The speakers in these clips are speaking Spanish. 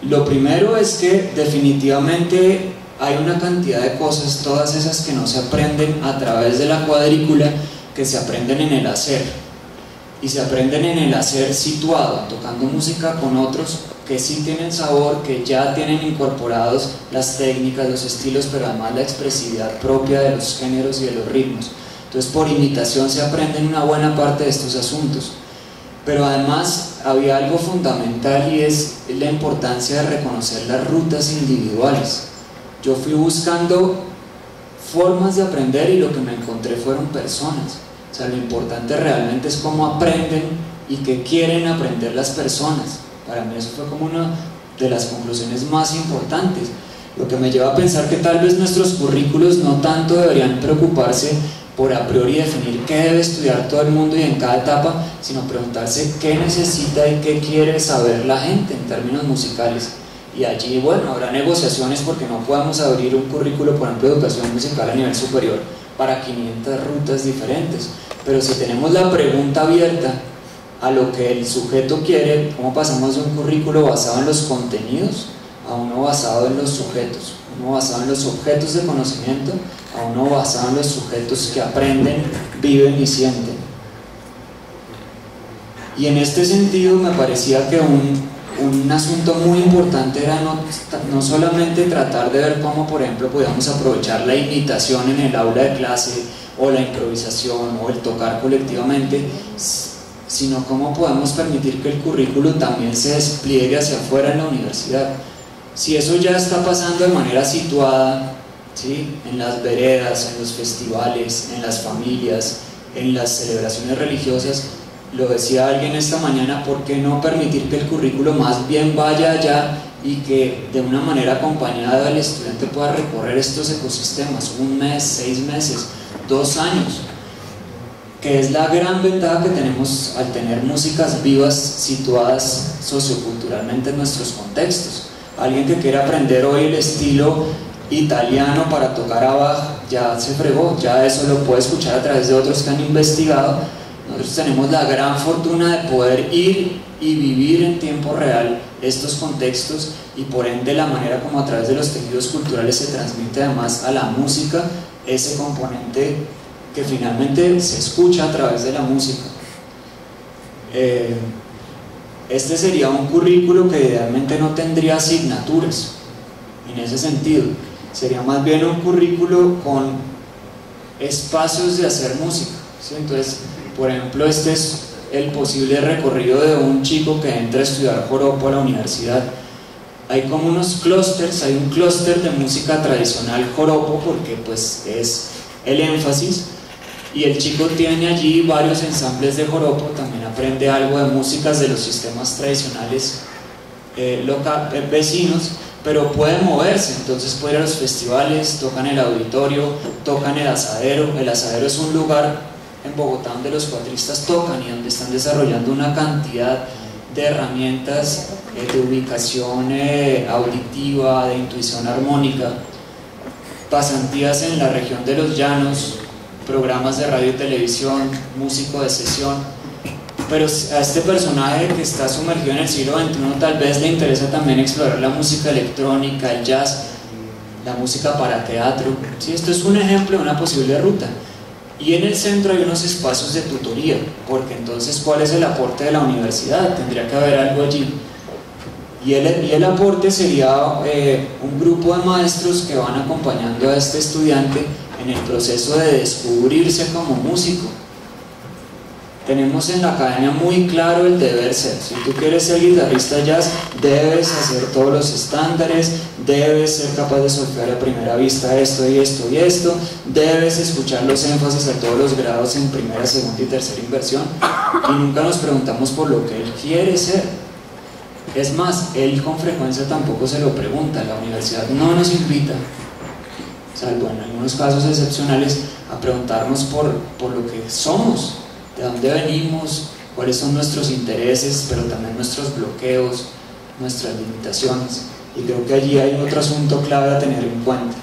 Lo primero es que definitivamente hay una cantidad de cosas, todas esas que no se aprenden a través de la cuadrícula, que se aprenden en el hacer, y se aprenden en el hacer situado, tocando música con otros que sí tienen sabor, que ya tienen incorporados las técnicas, los estilos, pero además la expresividad propia de los géneros y de los ritmos. Entonces, por imitación se aprenden una buena parte de estos asuntos. Pero además había algo fundamental, y es la importancia de reconocer las rutas individuales. Yo fui buscando formas de aprender y lo que me encontré fueron personas. O sea, lo importante realmente es cómo aprenden y qué quieren aprender las personas. Para mí eso fue como una de las conclusiones más importantes, lo que me lleva a pensar que tal vez nuestros currículos no tanto deberían preocuparse por a priori definir qué debe estudiar todo el mundo y en cada etapa, sino preguntarse qué necesita y qué quiere saber la gente en términos musicales. Y allí, bueno, habrá negociaciones, porque no podemos abrir un currículo, por ejemplo, de educación musical a nivel superior para 500 rutas diferentes, pero si tenemos la pregunta abierta a lo que el sujeto quiere, ¿cómo pasamos de un currículo basado en los contenidos a uno basado en los sujetos? Uno basado en los objetos de conocimiento a uno basado en los sujetos que aprenden, viven y sienten. Y en este sentido me parecía que un asunto muy importante era no solamente tratar de ver cómo, por ejemplo, podíamos aprovechar la imitación en el aula de clase, o la improvisación, o el tocar colectivamente, sino cómo podemos permitir que el currículo también se despliegue hacia afuera en la universidad. Si eso ya está pasando de manera situada, ¿sí?, en las veredas, en los festivales, en las familias, en las celebraciones religiosas, lo decía alguien esta mañana, ¿por qué no permitir que el currículo más bien vaya allá y que de una manera acompañada el estudiante pueda recorrer estos ecosistemas, 1 mes, 6 meses, 2 años? Que es la gran ventaja que tenemos al tener músicas vivas situadas socioculturalmente en nuestros contextos. Alguien que quiera aprender hoy el estilo italiano para tocar a Bach, ya se fregó, ya eso lo puede escuchar a través de otros que han investigado. Nosotros tenemos la gran fortuna de poder ir y vivir en tiempo real estos contextos, y por ende la manera como a través de los tejidos culturales se transmite además a la música ese componente que finalmente se escucha a través de la música. Este sería un currículo que idealmente no tendría asignaturas en ese sentido, sería más bien un currículo con espacios de hacer música, ¿sí? Entonces, por ejemplo, este es el posible recorrido de un chico que entra a estudiar joropo a la universidad. Hay como unos clústeres, hay un clúster de música tradicional joropo, porque pues es el énfasis, y el chico tiene allí varios ensambles de joropo, también aprende algo de músicas de los sistemas tradicionales vecinos, pero puede moverse, entonces puede ir a los festivales, tocan el auditorio, tocan el asadero. El asadero es un lugar en Bogotá donde los cuatristas tocan y donde están desarrollando una cantidad de herramientas de ubicación auditiva, de intuición armónica, pasantías en la región de los llanos, programas de radio y televisión, músico de sesión. Pero a este personaje que está sumergido en el siglo XXI tal vez le interesa también explorar la música electrónica, el jazz, la música para teatro, ¿sí? Esto es un ejemplo de una posible ruta. Y en el centro hay unos espacios de tutoría, porque entonces, ¿cuál es el aporte de la universidad? Tendría que haber algo allí. Y el aporte sería un grupo de maestros que van acompañando a este estudiante en el proceso de descubrirse como músico. Tenemos en la academia muy claro el deber ser. Si tú quieres ser guitarrista jazz, debes hacer todos los estándares, debes ser capaz de solfear a primera vista esto y esto y esto, debes escuchar los énfasis a todos los grados en primera, segunda y tercera inversión, y nunca nos preguntamos por lo que él quiere ser. Es más, él con frecuencia tampoco se lo pregunta. La universidad no nos invita, salvo en algunos casos excepcionales, a preguntarnos por lo que somos, de dónde venimos, cuáles son nuestros intereses, pero también nuestros bloqueos, nuestras limitaciones. Y creo que allí hay otro asunto clave a tener en cuenta.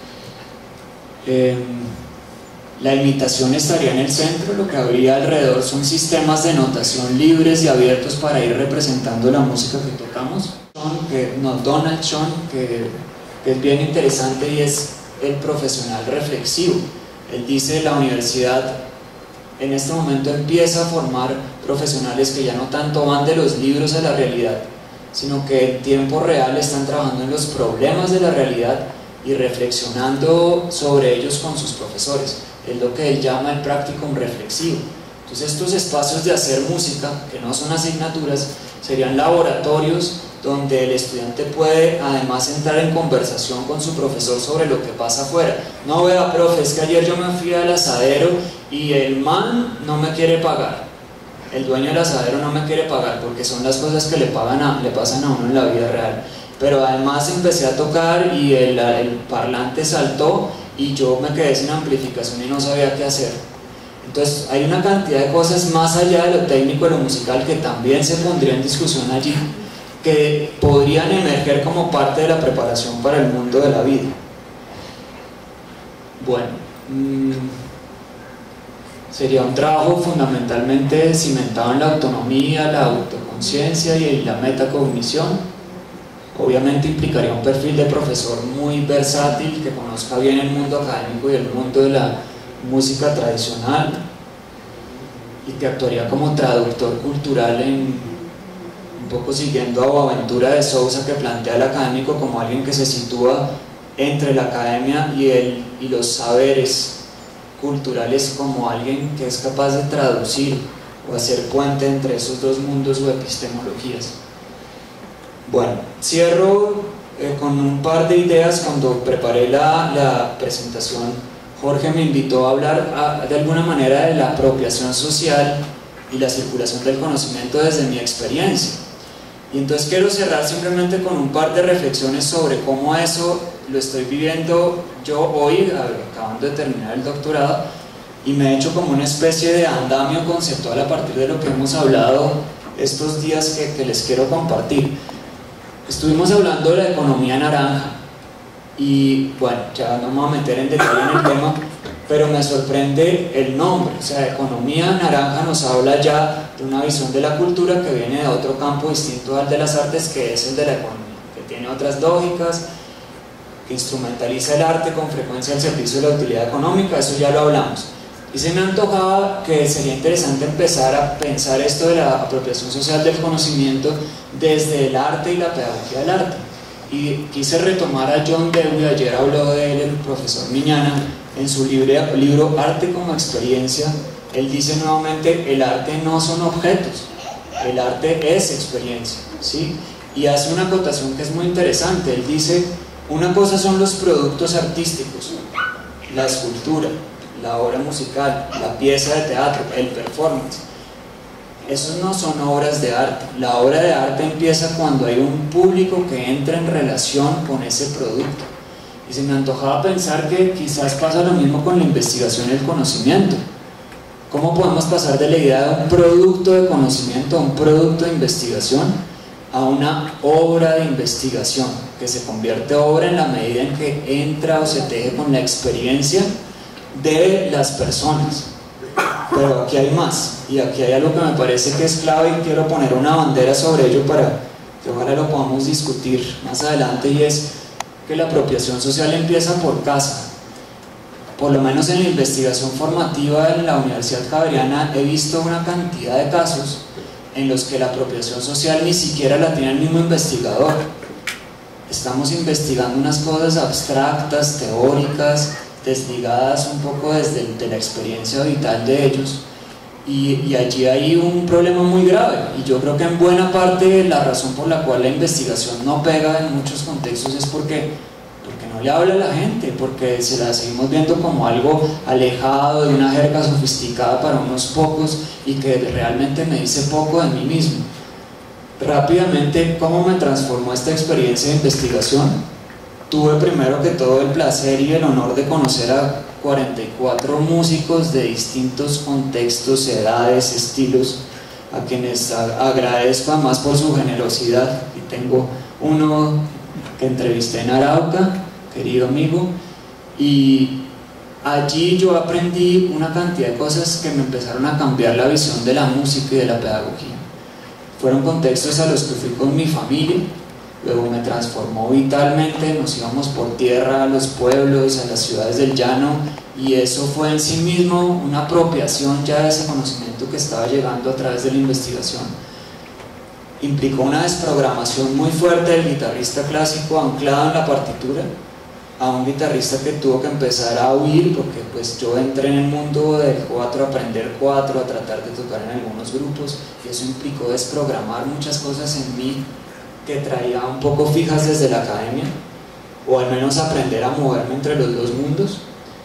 La imitación estaría en el centro. Lo que habría alrededor son sistemas de notación libres y abiertos para ir representando la música que tocamos. Donald Schoen, que es bien interesante, y es el profesional reflexivo. Él dice: la universidad en este momento empieza a formar profesionales que ya no tanto van de los libros a la realidad, sino que en tiempo real están trabajando en los problemas de la realidad y reflexionando sobre ellos con sus profesores. Es lo que él llama el practicum reflexivo. Entonces, estos espacios de hacer música, que no son asignaturas, serían laboratorios donde el estudiante puede además entrar en conversación con su profesor sobre lo que pasa afuera. No, vea, profe, es que ayer yo me fui al asadero y el man no me quiere pagar, el dueño del asadero no me quiere pagar, porque son las cosas que le pasan a uno en la vida real. Pero además empecé a tocar y el parlante saltó y yo me quedé sin amplificación y no sabía qué hacer. Entonces hay una cantidad de cosas más allá de lo técnico, de lo musical, que también se pondría en discusión allí, que podrían emerger como parte de la preparación para el mundo de la vida. Bueno, sería un trabajo fundamentalmente cimentado en la autonomía, la autoconciencia y la metacognición. Obviamente implicaría un perfil de profesor muy versátil, que conozca bien el mundo académico y el mundo de la música tradicional, y que actuaría como traductor cultural, un poco siguiendo a Boaventura de Sousa, que plantea al académico como alguien que se sitúa entre la academia y los saberes culturales, como alguien que es capaz de traducir o hacer puente entre esos dos mundos o epistemologías. Bueno, cierro con un par de ideas. Cuando preparé la presentación, Jorge me invitó a hablar de alguna manera de la apropiación social y la circulación del conocimiento desde mi experiencia. Y entonces quiero cerrar simplemente con un par de reflexiones sobre cómo eso lo estoy viviendo yo hoy, acabando de terminar el doctorado, y me he hecho como una especie de andamio conceptual a partir de lo que hemos hablado estos días que les quiero compartir. Estuvimos hablando de la economía naranja y bueno, ya no me voy a meter en detalle en el tema, pero me sorprende el nombre. O sea, economía naranja nos habla ya de una visión de la cultura que viene de otro campo distinto al de las artes, que es el de la economía, que tiene otras lógicas, que instrumentaliza el arte con frecuencia al servicio de la utilidad económica. Eso ya lo hablamos. Y se me antojaba que sería interesante empezar a pensar esto de la apropiación social del conocimiento desde el arte y la pedagogía del arte. Y quise retomar a John Dewey. Ayer habló de él el profesor Miñana en su libro Arte como Experiencia. Él dice nuevamente: el arte no son objetos, el arte es experiencia, ¿sí? Y hace una acotación que es muy interesante. Él dice: una cosa son los productos artísticos, la escultura, la obra musical, la pieza de teatro, el performance. Esos no son obras de arte. La obra de arte empieza cuando hay un público que entra en relación con ese producto. Y se me antojaba pensar que quizás pasa lo mismo con la investigación y el conocimiento. ¿Cómo podemos pasar de la idea de un producto de conocimiento, a un producto de investigación, a una obra de investigación, que se convierte obra en la medida en que entra o se teje con la experiencia de las personas? Pero aquí hay más, y aquí hay algo que me parece que es clave y quiero poner una bandera sobre ello para que ojalá lo podamos discutir más adelante, y es que la apropiación social empieza por casa. Por lo menos en la investigación formativa en la Universidad Javeriana he visto una cantidad de casos en los que la apropiación social ni siquiera la tiene el mismo investigador. Estamos investigando unas cosas abstractas, teóricas, desligadas un poco de la experiencia vital de ellos, y allí hay un problema muy grave. Y yo creo que en buena parte la razón por la cual la investigación no pega en muchos contextos es porque no le habla a la gente, porque se la seguimos viendo como algo alejado, de una jerga sofisticada para unos pocos, y que realmente me dice poco de mí mismo. Rápidamente, ¿cómo me transformó esta experiencia de investigación? Tuve primero que todo el placer y el honor de conocer a 44 músicos de distintos contextos, edades, estilos, a quienes agradezco además por su generosidad. Y tengo uno que entrevisté en Arauca, querido amigo, y allí yo aprendí una cantidad de cosas que me empezaron a cambiar la visión de la música y de la pedagogía. Fueron contextos a los que fui con mi familia, luego me transformó vitalmente, nos íbamos por tierra a los pueblos, a las ciudades del llano, y eso fue en sí mismo una apropiación ya de ese conocimiento que estaba llegando a través de la investigación. Implicó una desprogramación muy fuerte del guitarrista clásico anclado en la partitura, a un guitarrista que tuvo que empezar a huir, porque pues yo entré en el mundo del 4 a aprender 4, a tratar de tocar en algunos grupos, y eso implicó desprogramar muchas cosas en mí que traía un poco fijas desde la academia, o al menos aprender a moverme entre los dos mundos.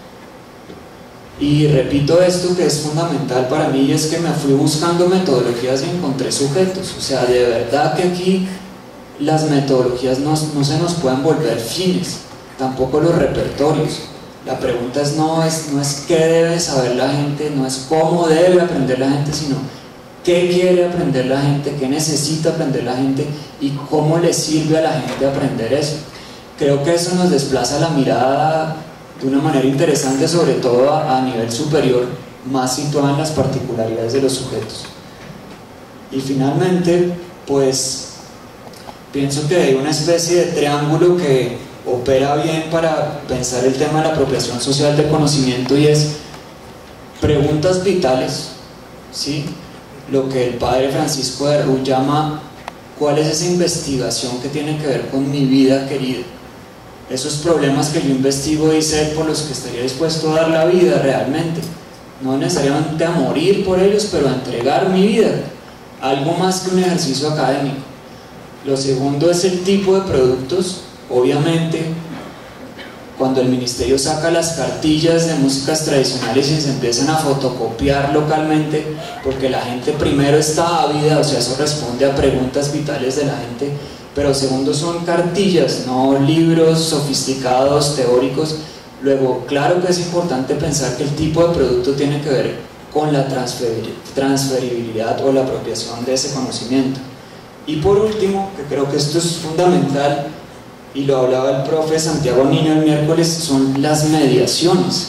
Y repito esto que es fundamental para mí, y es que me fui buscando metodologías y encontré sujetos. O sea, de verdad que aquí las metodologías no se nos pueden volver fines, tampoco los repertorios. La pregunta no es qué debe saber la gente, no es cómo debe aprender la gente, sino qué quiere aprender la gente, qué necesita aprender la gente y cómo le sirve a la gente aprender eso. Creo que eso nos desplaza la mirada de una manera interesante, sobre todo a nivel superior, más situada en las particularidades de los sujetos. Y finalmente, pues pienso que hay una especie de triángulo que opera bien para pensar el tema de la apropiación social del conocimiento, y es preguntas vitales, ¿sí? Lo que el padre Francisco de Rú llama ¿cuál es esa investigación que tiene que ver con mi vida querida? Esos problemas que yo investigo y sé por los que estaría dispuesto a dar la vida realmente, no necesariamente a morir por ellos, pero a entregar mi vida, algo más que un ejercicio académico. Lo segundo es el tipo de productos. Obviamente, cuando el ministerio saca las cartillas de músicas tradicionales y se empiezan a fotocopiar localmente, porque la gente primero está ávida, o sea, eso responde a preguntas vitales de la gente, pero segundo son cartillas, no libros sofisticados, teóricos. Luego, claro que es importante pensar que el tipo de producto tiene que ver con la transferibilidad o la apropiación de ese conocimiento. Y por último, que creo que esto es fundamental, y lo hablaba el profe Santiago Niño el miércoles, son las mediaciones.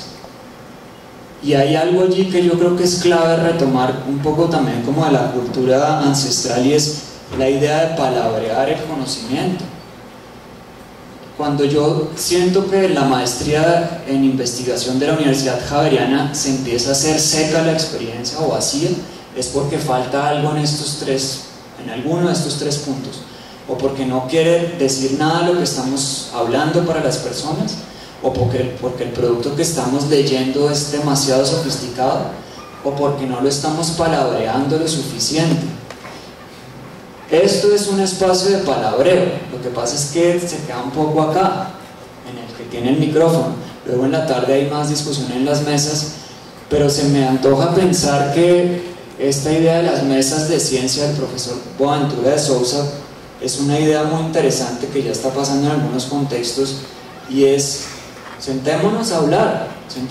Y hay algo allí que yo creo que es clave retomar un poco también como de la cultura ancestral, y es la idea de palabrear el conocimiento. Cuando yo siento que la maestría en investigación de la Universidad Javeriana se empieza a hacer seca la experiencia o vacía, es porque falta algo en alguno de estos tres puntos, o porque no quiere decir nada de lo que estamos hablando para las personas, o porque el producto que estamos leyendo es demasiado sofisticado, o porque no lo estamos palabreando lo suficiente. Esto es un espacio de palabreo, lo que pasa es que se queda un poco acá, en el que tiene el micrófono. Luego en la tarde hay más discusión en las mesas, pero se me antoja pensar que esta idea de las mesas de ciencia del profesor Boaventura de Sousa es una idea muy interesante que ya está pasando en algunos contextos, y es sentémonos a hablar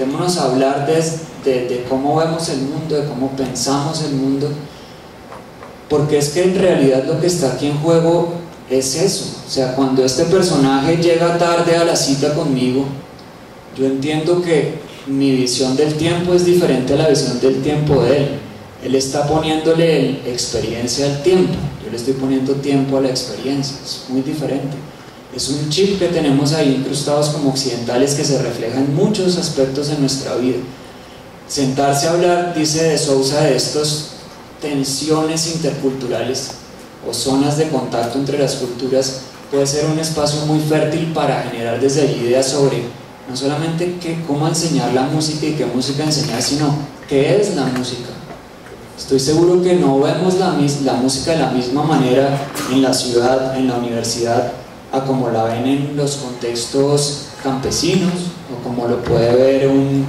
de cómo vemos el mundo, de cómo pensamos el mundo, porque es que en realidad lo que está aquí en juego es eso. O sea, cuando este personaje llega tarde a la cita conmigo, yo entiendo que mi visión del tiempo es diferente a la visión del tiempo de él. Él está poniéndole experiencia al tiempo, yo le estoy poniendo tiempo a la experiencia, es muy diferente. Es un chip que tenemos ahí incrustados como occidentales, que se refleja en muchos aspectos de nuestra vida. Sentarse a hablar, dice de Sousa, de estos tensiones interculturales o zonas de contacto entre las culturas, puede ser un espacio muy fértil para generar desde allí ideas sobre no solamente cómo enseñar la música y qué música enseñar, sino qué es la música. Estoy seguro que no vemos la música de la misma manera en la ciudad, en la universidad, a como la ven en los contextos campesinos, o como lo puede ver un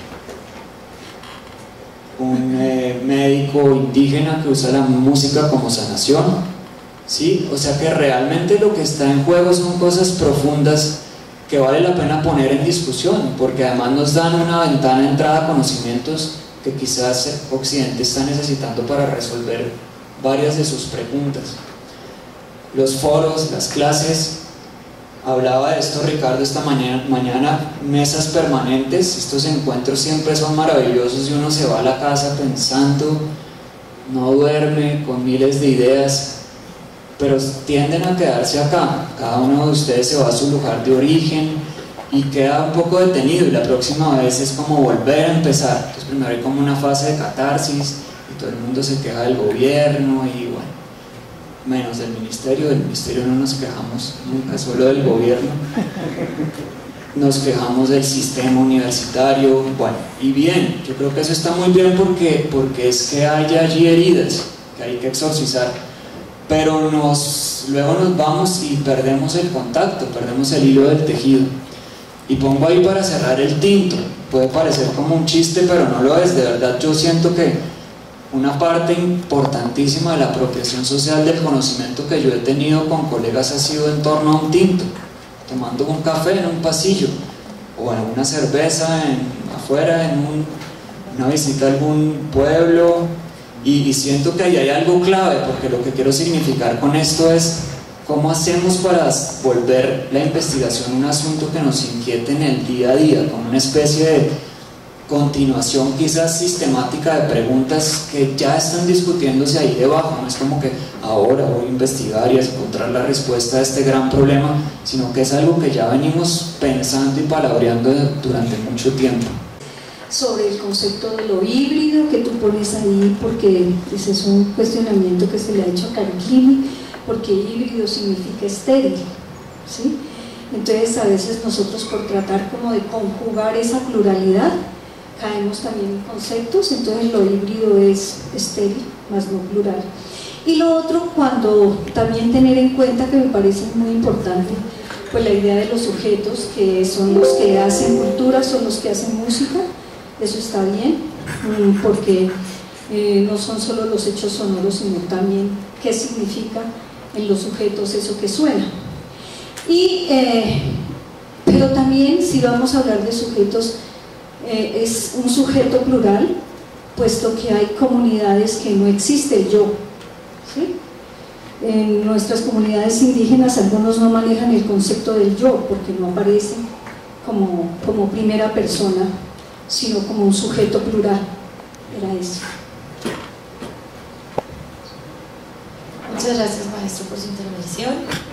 médico indígena que usa la música como sanación, ¿sí? O sea que realmente lo que está en juego son cosas profundas que vale la pena poner en discusión, porque además nos dan una ventana de entrada a conocimientos que quizás Occidente está necesitando para resolver varias de sus preguntas. Los foros, las clases, hablaba de esto Ricardo esta mañana, mesas permanentes. Estos encuentros siempre son maravillosos y uno se va a la casa pensando, no duerme, con miles de ideas, pero tienden a quedarse acá. Cada uno de ustedes se va a su lugar de origen y queda un poco detenido, y la próxima vez es como volver a empezar. Entonces primero hay como una fase de catarsis y todo el mundo se queja del gobierno y bueno, menos del ministerio no nos quejamos nunca, solo del gobierno. Nos quejamos del sistema universitario, bueno, y bien, yo creo que eso está muy bien porque es que hay allí heridas que hay que exorcizar, pero luego nos vamos y perdemos el contacto, perdemos el hilo del tejido. Y pongo ahí para cerrar el tinto, puede parecer como un chiste, pero no lo es, de verdad yo siento que una parte importantísima de la apropiación social del conocimiento que yo he tenido con colegas ha sido en torno a un tinto, tomando un café en un pasillo o en una cerveza afuera, en una visita a algún pueblo, y siento que ahí hay algo clave, porque lo que quiero significar con esto es cómo hacemos para volver la investigación un asunto que nos inquiete en el día a día, como una especie de continuación quizás sistemática de preguntas que ya están discutiéndose ahí debajo. No es como que ahora voy a investigar y a encontrar la respuesta a este gran problema, sino que es algo que ya venimos pensando y palabreando durante mucho tiempo. Sobre el concepto de lo híbrido que tú pones ahí, porque ese es un cuestionamiento que se le ha hecho a Cargini, porque híbrido significa estéril, ¿sí? Entonces a veces nosotros, por tratar como de conjugar esa pluralidad, caemos también en conceptos. Entonces lo híbrido es estéril, más no plural. Y lo otro, cuando también tener en cuenta, que me parece muy importante, pues la idea de los sujetos, que son los que hacen cultura, son los que hacen música. Eso está bien, porque no son solo los hechos sonoros, sino también qué significa en los sujetos eso que suena. Pero también, si vamos a hablar de sujetos, es un sujeto plural, puesto que hay comunidades que no existe el yo, ¿sí? En nuestras comunidades indígenas algunos no manejan el concepto del yo, porque no aparece como primera persona, sino como un sujeto plural. Era eso. Muchas gracias, maestro, por su intervención.